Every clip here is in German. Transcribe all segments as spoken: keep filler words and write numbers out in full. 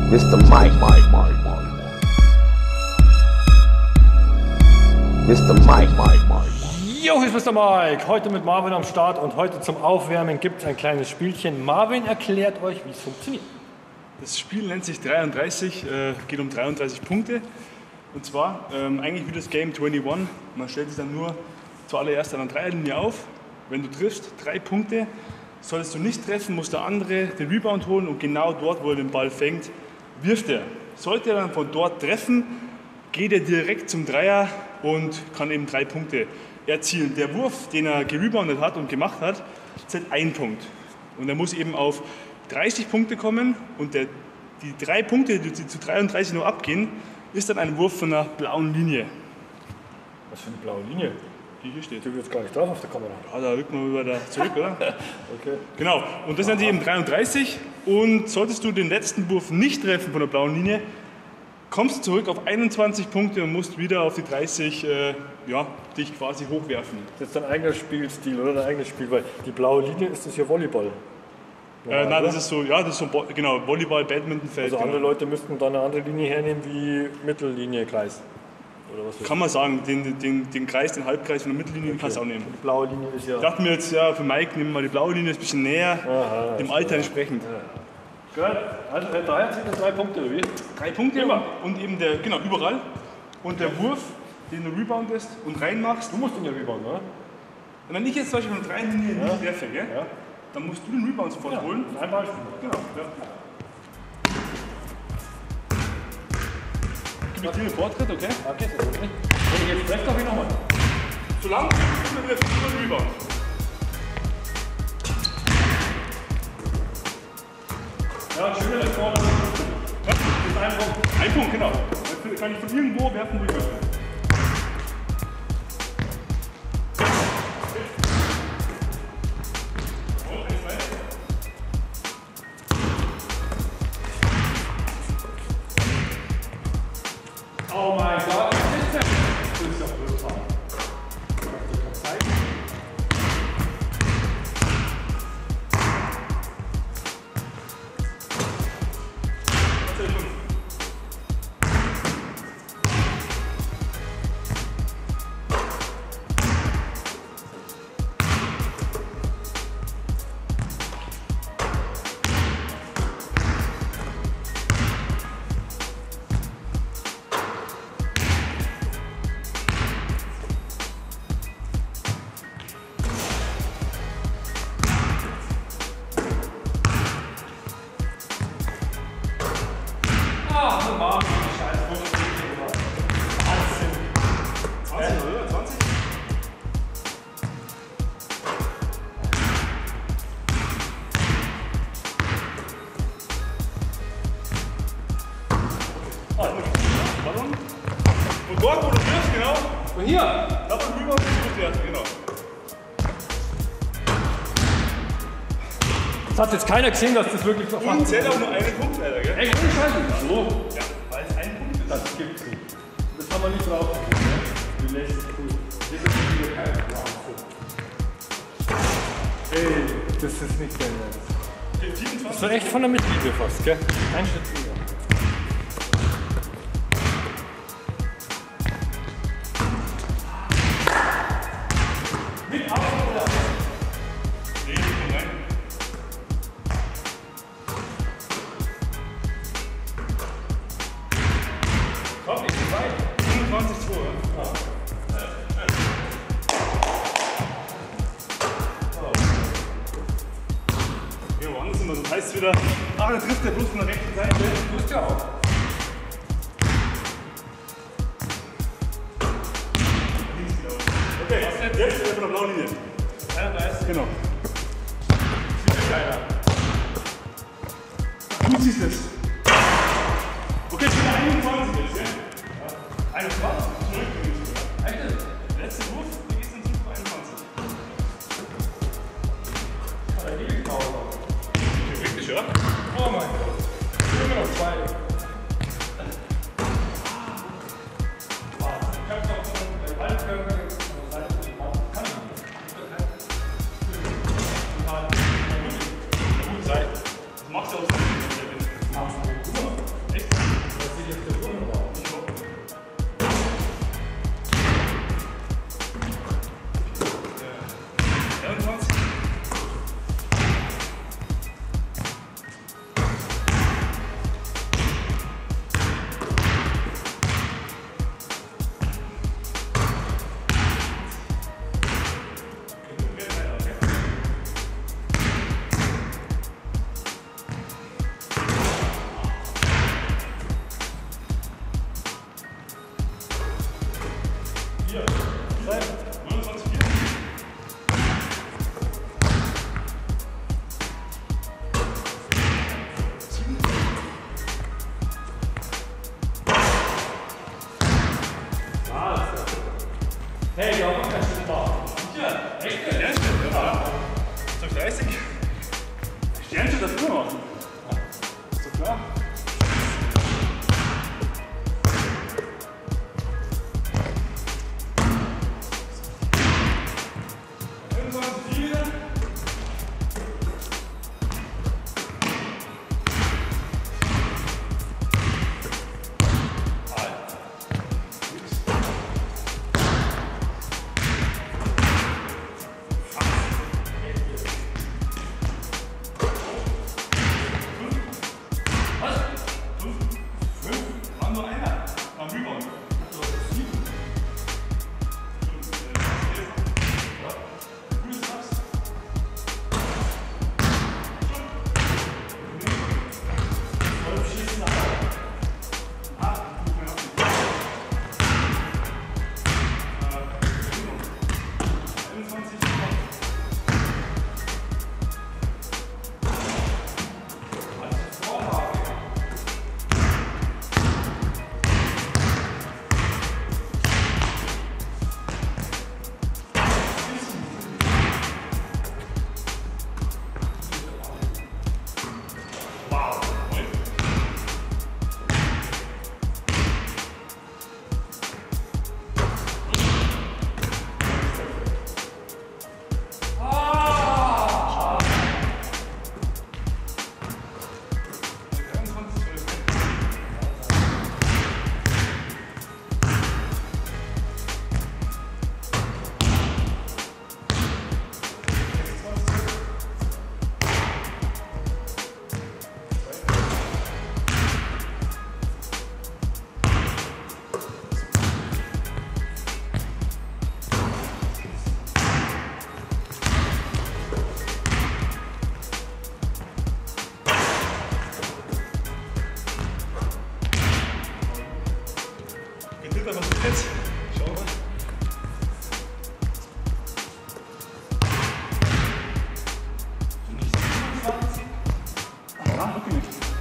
Mister Mike, Mike, Mike, Mike. Mister Mike, Mike, Mike. Jo, hier ist Mister Mike. Heute mit Marvin am Start und heute zum Aufwärmen gibt es ein kleines Spielchen. Marvin erklärt euch, wie es funktioniert. Das Spiel nennt sich dreiunddreißig, äh, geht um dreiunddreißig Punkte. Und zwar ähm, eigentlich wie das Game einundzwanzig. Man stellt sich dann nur zuallererst an der Dreierlinie auf. Wenn du triffst, drei Punkte. Solltest du nicht treffen, muss der andere den Rebound holen und genau dort, wo er den Ball fängt, wirft er. Sollte er dann von dort treffen, geht er direkt zum Dreier und kann eben drei Punkte erzielen. Der Wurf, den er gereboundet hat und gemacht hat, zählt ein Punkt. Und er muss eben auf dreißig Punkte kommen und der, die drei Punkte, die zu dreiunddreißig nur abgehen, ist dann ein Wurf von einer blauen Linie. Was für eine blaue Linie? Die hier steht. Du bist gar nicht drauf auf der Kamera. Ja, da rücken wir über da zurück, oder? Okay. Genau, und das nennt sich eben dreiunddreißig. Und solltest du den letzten Wurf nicht treffen von der blauen Linie, kommst du zurück auf einundzwanzig Punkte und musst wieder auf die dreißig äh, ja, dich quasi hochwerfen. Das ist dein eigener Spielstil oder dein eigenes Spiel, weil die blaue Linie ist das hier Volleyball. Äh, nein, das ist so, ja, das ist so Bo genau, Volleyball, Badmintonfeld. Also andere genau. Leute müssten da eine andere Linie hernehmen wie Mittellinie, Kreis. Oder was Kann man sagen, den, den, den Kreis, den Halbkreis von der Mittellinie okay. kannst du auch nehmen. Die blaue Linie ist ja... Ich dachte mir jetzt, ja, für Mike nehmen wir mal die blaue Linie, ist ein bisschen näher, Aha, dem Alter entsprechend. Ja. Gut, also der Dreier zählt drei Punkte, oder wie? Drei Punkte Immer. und eben der, genau, überall. Und der Wurf, den du reboundest und reinmachst. Du musst ihn ja rebounden, oder? Und wenn ich jetzt zum Beispiel von drei Linien Ja. nicht werfe, gell, Ja. dann musst du den Rebound sofort Ja. holen. Ein Beispiel. Genau. Ja. Gib mir dir den Vortritt, okay? Okay, sehr gut. Wenn ich jetzt treffe, darf ich nochmal. Solange du immer wieder den Rebound. Ja, schön nach vorne. Was? Das ist ein Punkt. Ein Punkt, genau. Dann kann ich von irgendwo werfen, wo ich werfe. Oh mein Gott, das ist ja brutal. Und dort, wo du wirfst, genau, Und hier? da wo du rüber musst du werfen, genau. Das hat jetzt keiner gesehen, dass das wirklich verfasst Und ist. zählt auch nur einen Punkt, leider, gell? Echt, ohne Scheiße. Hallo? Ja, weil es ein Punkt ist. Das gibt's nicht. Das haben wir nicht drauf. Du lässt es cool. Das ist wieder kein Wahnsinn. Ey, das ist nicht dein Ernst. Okay, siebenundzwanzig. Das war echt von der Mittellinie fast, gell? Ein Schritt wieder. Mit auf oder? Nee, nicht rein. Komm, ich bin weit. fünfundzwanzig zwei, ja? Ja, woanders sind wir, das heißt wieder, ah, da trifft der bloß von der rechten Seite. Du bist ja auch. Okay, jetzt von der blauen Linie. einunddreißig. Genau. Bitte keiner. Du siehst es. Okay, jetzt wieder einundzwanzig jetzt, ja? einundzwanzig? Zurück. Echt? Der letzte Wurf, der geht dann zurück auf einundzwanzig. Da gebe ich Pause. Theoretisch, ja? Oh mein Gott. Immer noch zwei. Ich hab doch so einen Ballkörper. Kann ich nicht. Gut, sei. Das machst du auch so. Machst du gut. Lernst du das nur machen? Ist doch klar. Was ist jetzt? Schau mal. Du nicht siebenundzwanzig? Ah, okay.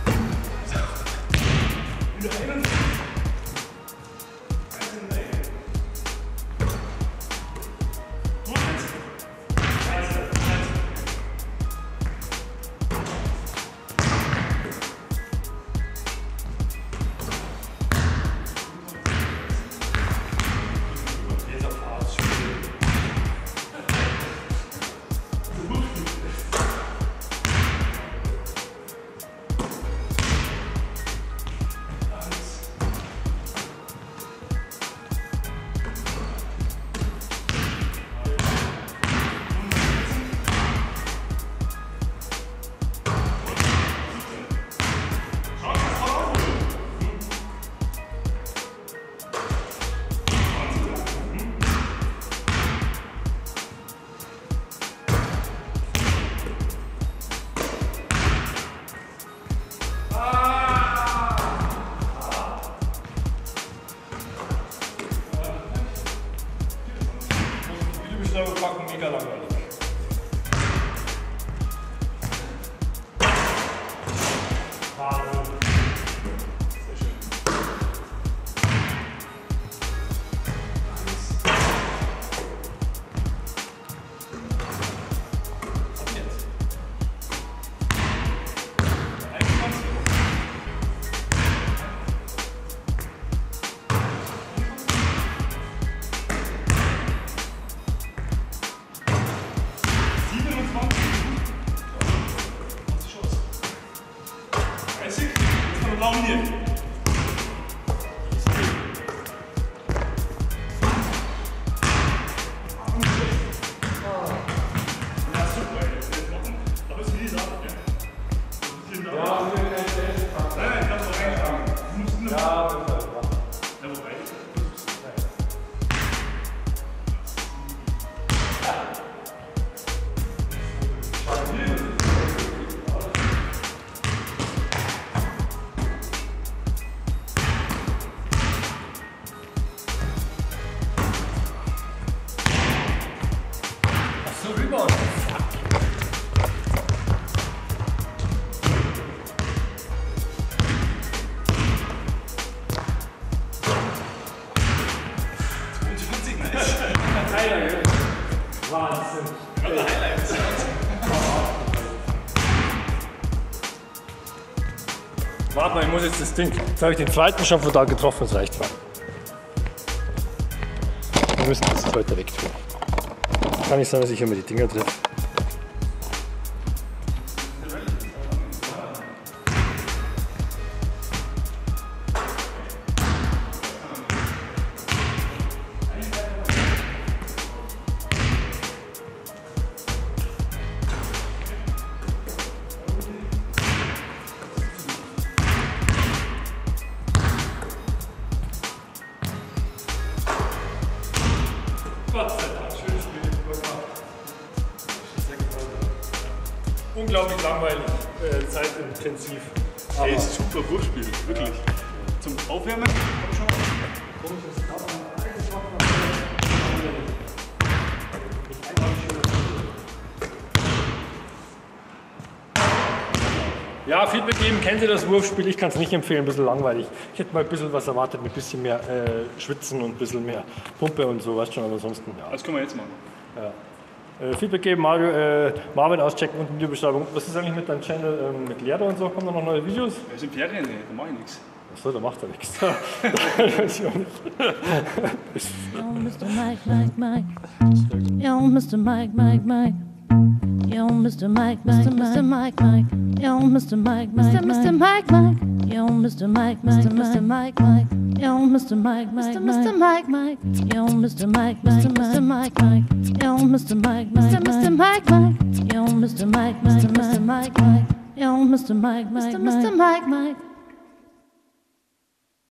Wieder einundzwanzig. Packen mega langweilig. Wahnsinn. Sehr schön. Und jetzt. einundzwanzig. Blauen hier. Ja, super, jetzt machen. Aber es ist nie da, ja? Ja, wir können nicht echt machen. Nein, nein, ich hab's doch reingeschlagen. Du musst nur. Ja, bitte. Ja, wobei. Warte mal, ich muss jetzt das Ding. Jetzt habe ich den zweiten schon von da getroffen, das reicht mal. Wir müssen das heute wegtun. Kann nicht sein, dass ich immer die Dinger treffe. Gott sei Dank, schönes Spiel. Unglaublich langweilig, äh, zeitintensiv. Ey, ist super Wurfspiel, wirklich. Zum Aufwärmen? Komm schon. Ja, Feedback geben, kennen Sie das Wurfspiel? Ich kann es nicht empfehlen, ein bisschen langweilig. Ich hätte mal ein bisschen was erwartet, mit ein bisschen mehr äh, Schwitzen und ein bisschen mehr Pumpe und so, weißt schon, aber ansonsten, ja. Das können wir jetzt machen. Ja. Äh, Feedback geben, Mario, äh, Marvin auschecken, unten in die Beschreibung. Was ist eigentlich mit deinem Channel, ähm, mit Lehrer und so? Kommen da noch neue Videos? Wir sind Ferien, nee, da mach ich nichts. Achso, da macht er nichts. Das weiß ich auch nicht. Yo, Mister Mike, Mike, Mike. Yo, Mister Mike, Mike, Mike. Yo, Mister Mike, Mister Mister Mike, Mike. Yo, Mister Mike, Mister Mister Mike, Mike. Yo, Mister Mike, Mister Mister Mike, Mike. Yo, Mister Mike, Mister Mister Mike, Mike. Yo, Mister Mike, Mister Mister Mike, Mike. Yo, Mister Mike, Mister Mister Mike, Mike. Yo, Mister Mike, Mister Mister Mike, Mike. Yo, Mister Mike, Mister Mister Mike, Mike.